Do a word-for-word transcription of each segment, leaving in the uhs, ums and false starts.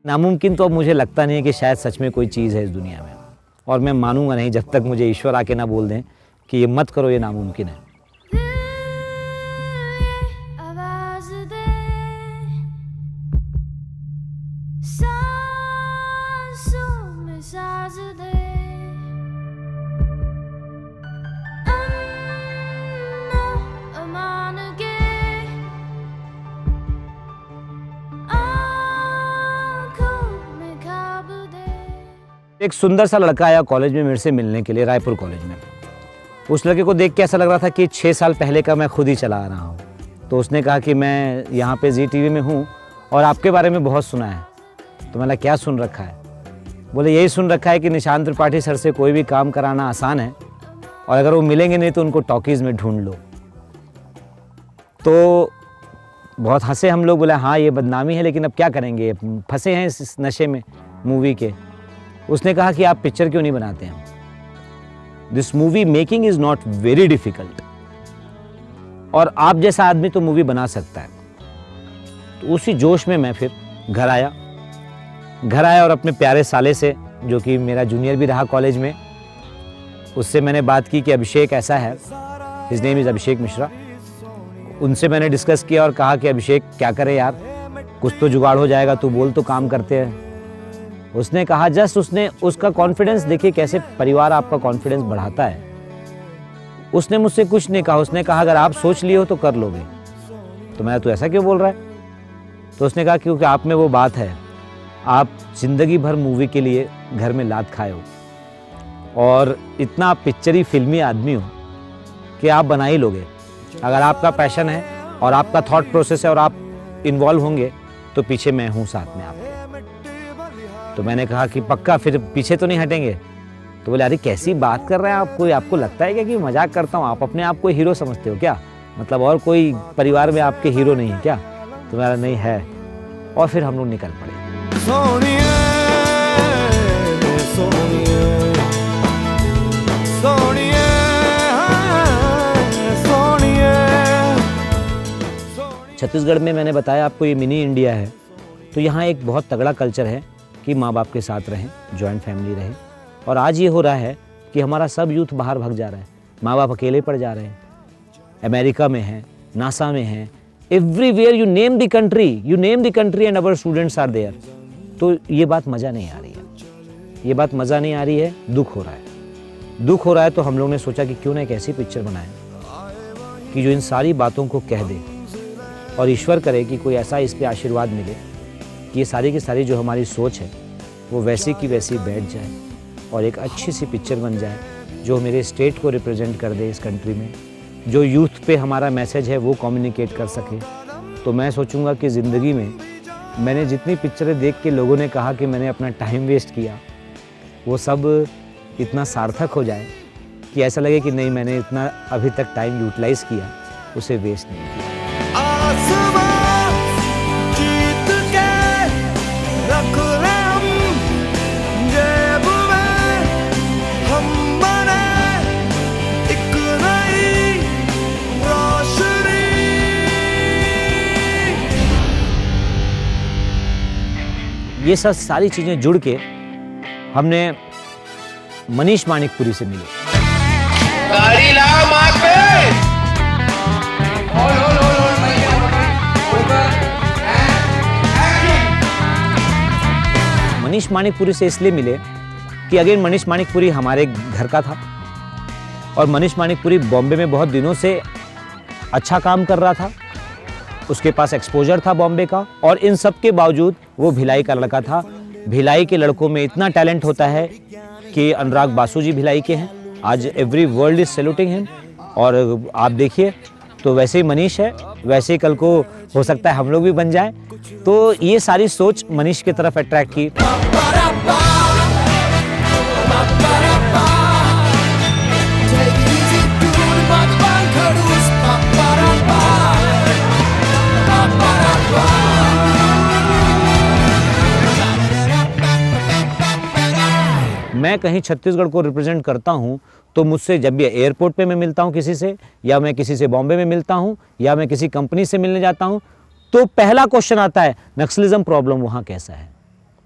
नामुमकिन तो अब मुझे लगता नहीं है कि शायद सच में कोई चीज़ है इस दुनिया में, और मैं मानूंगा नहीं जब तक मुझे ईश्वर आके ना बोल दें कि ये मत करो, ये नामुमकिन है। एक सुंदर सा लड़का आया कॉलेज में मेरे से मिलने के लिए, रायपुर कॉलेज में। उस लड़के को देख के ऐसा लग रहा था कि छः साल पहले का मैं खुद ही चला आ रहा हूँ। तो उसने कहा कि मैं यहाँ पे जी टीवी में हूँ और आपके बारे में बहुत सुना है। तो मैंने क्या सुन रखा है? बोले यही सुन रखा है कि निशांत त्रिपाठी सर से कोई भी काम कराना आसान है और अगर वो मिलेंगे नहीं तो उनको टॉकीज़ में ढूंढ लो। तो बहुत हंसे हम लोग। बोले हाँ ये बदनामी है, लेकिन अब क्या करेंगे, फंसे हैं इस नशे में मूवी के। उसने कहा कि आप पिक्चर क्यों नहीं बनाते हैं? This movie making is not very difficult, और आप जैसा आदमी तो मूवी बना सकता है। तो उसी जोश में मैं फिर घर आया घर आया और अपने प्यारे साले से, जो कि मेरा जूनियर भी रहा कॉलेज में, उससे मैंने बात की कि अभिषेक ऐसा है, his name is Abhishek Mishra. उनसे मैंने डिस्कस किया और कहा कि अभिषेक क्या करे यार, कुछ तो जुगाड़ हो जाएगा, तू बोल तो काम करते हैं। उसने कहा, जस्ट उसने उसका कॉन्फिडेंस देखिए कैसे परिवार आपका कॉन्फिडेंस बढ़ाता है। उसने मुझसे कुछ नहीं कहा, उसने कहा अगर आप सोच लिए हो तो कर लोगे। तो मैं, तू ऐसा क्यों बोल रहा है? तो उसने कहा क्योंकि आप में वो बात है, आप जिंदगी भर मूवी के लिए घर में लात खाए हो और इतना पिक्चरी फिल्मी आदमी हो कि आप बना ही लोगे। अगर आपका पैशन है और आपका थॉट प्रोसेस है और आप इन्वॉल्व होंगे तो पीछे मैं हूँ साथ में आपके। तो मैंने कहा कि पक्का, फिर पीछे तो नहीं हटेंगे? तो बोले अरे कैसी बात कर रहे हैं आप, कोई आपको लगता है क्या कि मजाक करता हूँ? आप अपने आप को हीरो समझते हो क्या? मतलब और कोई परिवार में आपके हीरो नहीं है क्या? तो मेरा नहीं है। और फिर हम लोग निकल पड़े। सोनिए, सोनिए, सोनिए, सोनिए। छत्तीसगढ़ में मैंने बताया आपको ये मिनी इंडिया है। तो यहाँ एक बहुत तगड़ा कल्चर है कि माँ बाप के साथ रहें, जॉइंट फैमिली रहे। और आज ये हो रहा है कि हमारा सब यूथ बाहर भाग जा रहा है, माँ बाप अकेले पड़ जा रहे हैं। अमेरिका में हैं, नासा में हैं, everywhere you name the country, you name the country and our students are there. तो ये बात मज़ा नहीं आ रही है, ये बात मज़ा नहीं आ रही है, दुख हो रहा है। दुख हो रहा है तो हम लोग ने सोचा कि क्यों ना एक ऐसी पिक्चर बनाएं कि जो इन सारी बातों को कह दे, और ईश्वर करे कि कोई ऐसा इस पर आशीर्वाद मिले कि ये सारी की सारी जो हमारी सोच है वो वैसी की वैसी बैठ जाए और एक अच्छी सी पिक्चर बन जाए जो मेरे स्टेट को रिप्रेजेंट कर दे इस कंट्री में, जो यूथ पे हमारा मैसेज है वो कम्युनिकेट कर सके। तो मैं सोचूंगा कि ज़िंदगी में मैंने जितनी पिक्चरें देख के लोगों ने कहा कि मैंने अपना टाइम वेस्ट किया, वो सब इतना सार्थक हो जाए कि ऐसा लगे कि नहीं, मैंने इतना अभी तक टाइम यूटिलाइज़ किया, उसे वेस्ट नहीं किया। ये सब सारी चीज़ें जुड़ के हमने मनीष मानिकपुरी से मिले। गाड़ी ला मार्ग पे। मनीष मानिकपुरी से इसलिए मिले कि अगेन मनीष मानिकपुरी हमारे घर का था और मनीष मानिकपुरी बॉम्बे में बहुत दिनों से अच्छा काम कर रहा था, उसके पास एक्सपोजर था बॉम्बे का, और इन सब के बावजूद वो भिलाई का लड़का था। भिलाई के लड़कों में इतना टैलेंट होता है कि अनुराग बासु जी भिलाई के हैं, आज every world is saluting him. और आप देखिए तो वैसे ही मनीष है, वैसे ही कल को हो सकता है हम लोग भी बन जाए। तो ये सारी सोच मनीष की तरफ अट्रैक्ट की। मैं कहीं छत्तीसगढ़ को रिप्रेजेंट करता हूं तो मुझसे जब भी एयरपोर्ट पे मैं मिलता हूं किसी से, या मैं किसी से बॉम्बे में मिलता हूं, या मैं किसी कंपनी से मिलने जाता हूं, तो पहला क्वेश्चन आता है नक्सलिज्म प्रॉब्लम वहां कैसा है।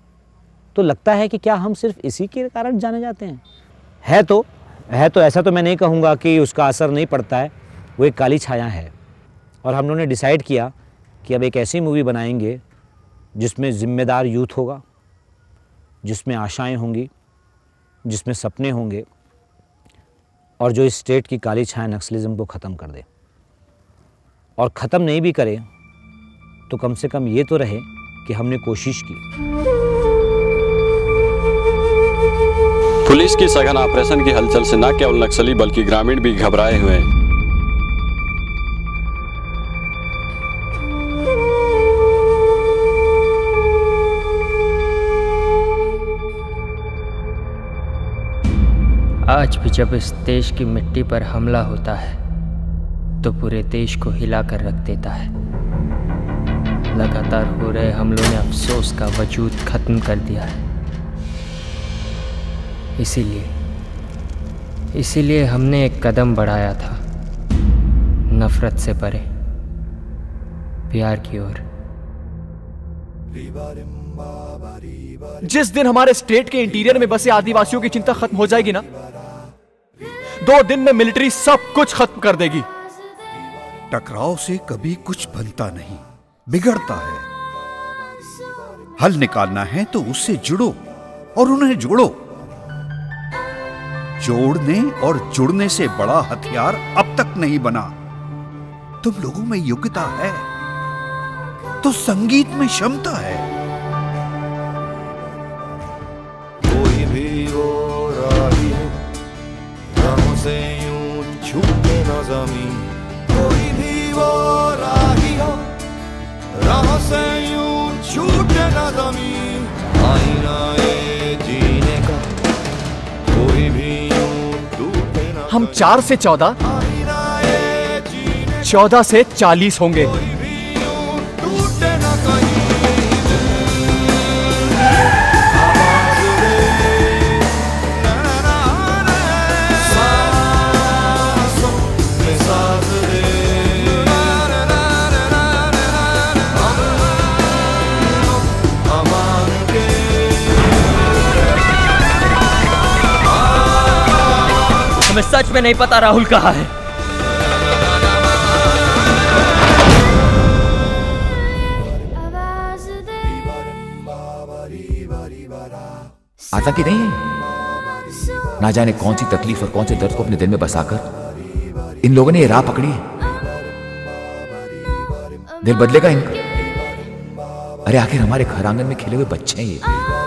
तो लगता है कि क्या हम सिर्फ इसी के कारण जाने जाते हैं। है तो है तो ऐसा तो मैं नहीं कहूँगा कि उसका असर नहीं पड़ता है, वो एक काली छाया है। और हम लोगों ने डिसाइड किया कि अब एक ऐसी मूवी बनाएंगे जिसमें ज़िम्मेदार यूथ होगा, जिसमें आशाएं होंगी, जिसमें सपने होंगे, और जो इस स्टेट की काली छाया नक्सलिज्म को ख़त्म कर दे। और ख़त्म नहीं भी करे तो कम से कम ये तो रहे कि हमने कोशिश की। पुलिस की सघन ऑपरेशन की हलचल से न केवल नक्सली बल्कि ग्रामीण भी घबराए हुए हैं। आज भी जब इस देश की मिट्टी पर हमला होता है तो पूरे देश को हिला कर रख देता है। लगातार हो रहे हमलों ने अफसोस का वजूद खत्म कर दिया है। इसीलिए इसीलिए हमने एक कदम बढ़ाया था, नफरत से परे प्यार की ओर। जिस दिन हमारे स्टेट के इंटीरियर में बसे आदिवासियों की चिंता खत्म हो जाएगी ना, दो दिन में मिलिट्री सब कुछ खत्म कर देगी। टकराव से कभी कुछ बनता नहीं, बिगड़ता है। हल निकालना है तो उससे जुड़ो और उन्हें जोड़ो। जोड़ने और जुड़ने से बड़ा हथियार अब तक नहीं बना। तुम लोगों में योग्यता है तो संगीत में क्षमता है। कोई भी वो राही हो, राहों से यूं छूटे ना ज़मीं। कोई भी वो राही हो, राहों से यूं छूटे ना ज़मीं। आईना ये जीने का, कोई भी यूं टूटे ना। हम चार से चौदह, चौदह से चालीस होंगे। हमें सच में नहीं पता राहुल कहाँ है। आतंकी नहीं है। ना जाने कौन सी तकलीफ और कौन से दर्द को अपने दिल में बसाकर इन लोगों ने ये राह पकड़ी है। दिल बदलेगा इनका। अरे आखिर हमारे घर आंगन में खेले हुए बच्चे हैं ये।